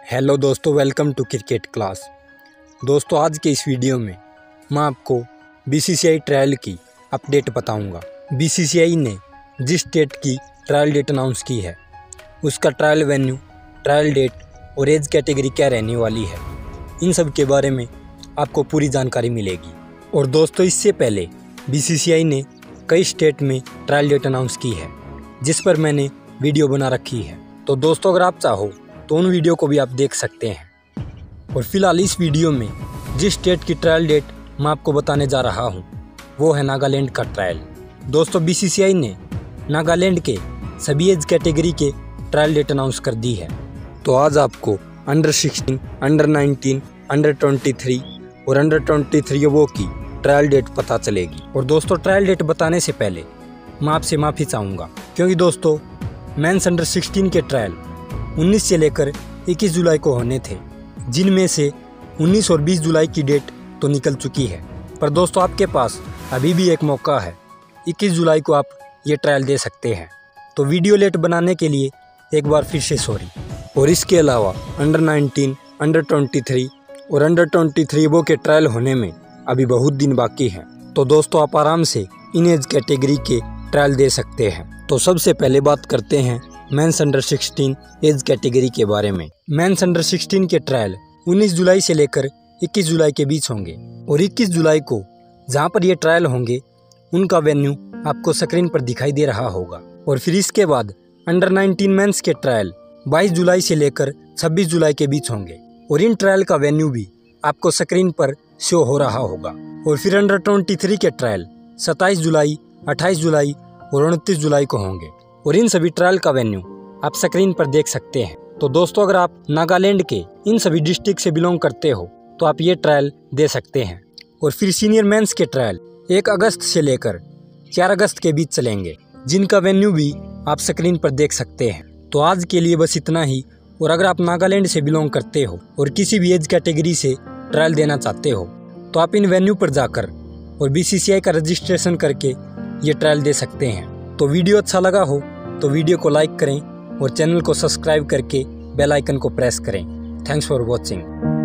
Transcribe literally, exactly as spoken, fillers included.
Hello दोस्तों, welcome to cricket class. दोस्तों, आज के इस वीडियो में मैं आपको बीसीसीआई ट्रायल की अपडेट बताऊंगा। बीसीसीआई ने जिस डेट की ट्रायल डेट अनाउंस की है उसका ट्रायल वेन्यू, ट्रायल डेट और एज कैटेगरी क्या रहने वाली है, इन सब के बारे में आपको पूरी जानकारी मिलेगी। और दोस्तों, इससे पहले बीसीसीआई ने कई स्टेट में ट्रायल डेट अनाउंस की है जिस पर मैंने वीडियो बना रखी है। तो दोस्तों, अगर आप चाहो तो उन वीडियो को भी आप देख सकते हैं। और फिलहाल इस वीडियो में जिस स्टेट की ट्रायल डेट मैं आपको बताने जा रहा हूं वो है नागालैंड का ट्रायल। दोस्तों, बीसीसीआई ने नागालैंड के सभी एज कैटेगरी के ट्रायल डेट अनाउंस कर दी है। तो आज आपको under sixteen, under nineteen, under twenty three और अंडर ट्वेंटी थ्री वो की ट्रायल डेट पता चलेगी। और दोस्तों, ट्रायल डेट बताने से पहले मैं आपसे माफ़ी चाहूँगा क्योंकि दोस्तों मेंस अंडर सिक्सटीन के ट्रायल उन्नीस से लेकर इक्कीस जुलाई को होने थे, जिनमें से उन्नीस और बीस जुलाई की डेट तो निकल चुकी है। पर दोस्तों, आपके पास अभी भी एक मौका है, इक्कीस जुलाई को आप ये ट्रायल दे सकते हैं। तो वीडियो लेट बनाने के लिए एक बार फिर से सॉरी। और इसके अलावा under nineteen, under twenty three और अंडर ट्वेंटी थ्री वो के ट्रायल होने में अभी बहुत दिन बाकी हैं। तो दोस्तों, आप आराम से इन एज कैटेगरी के ट्रायल दे सकते हैं। तो सबसे पहले बात करते हैं men's under sixteen age category के बारे में। मेंस अंडर सिक्सटीन के ट्रायल उन्नीस जुलाई से लेकर इक्कीस जुलाई के बीच होंगे। और इक्कीस जुलाई को जहां पर ये ट्रायल होंगे उनका वेन्यू आपको स्क्रीन पर दिखाई दे रहा होगा। और फिर इसके बाद अंडर नाइनटीन मेंस के ट्रायल बाईस जुलाई से लेकर छब्बीस जुलाई के बीच होंगे और इन ट्रायल का वेन्यू भी आपको स्क्रीन पर शो हो रहा होगा। और फिर अंडर ट्वेंटी थ्री के ट्रायल सत्ताईस जुलाई, अट्ठाईस जुलाई और उनतीस जुलाई को होंगे और इन सभी ट्रायल का वेन्यू आप स्क्रीन पर देख सकते हैं। तो दोस्तों, अगर आप नागालैंड के इन सभी डिस्ट्रिक्ट से बिलोंग करते हो तो आप ये ट्रायल दे सकते हैं। और फिर सीनियर मेंस के ट्रायल एक अगस्त से लेकर चार अगस्त के बीच चलेंगे, जिनका वेन्यू भी आप स्क्रीन पर देख सकते हैं। तो आज के लिए बस इतना ही। और अगर आप नागालैंड से बिलोंग करते हो और किसी भी एज कैटेगरी से ट्रायल देना चाहते हो तो आप इन वेन्यू पर जाकर और बीसीसीआई का रजिस्ट्रेशन करके ये ट्रायल दे सकते हैं। तो वीडियो अच्छा लगा हो तो वीडियो को लाइक करें और चैनल को सब्सक्राइब करके बेल आइकन को प्रेस करें। Thanks for watching.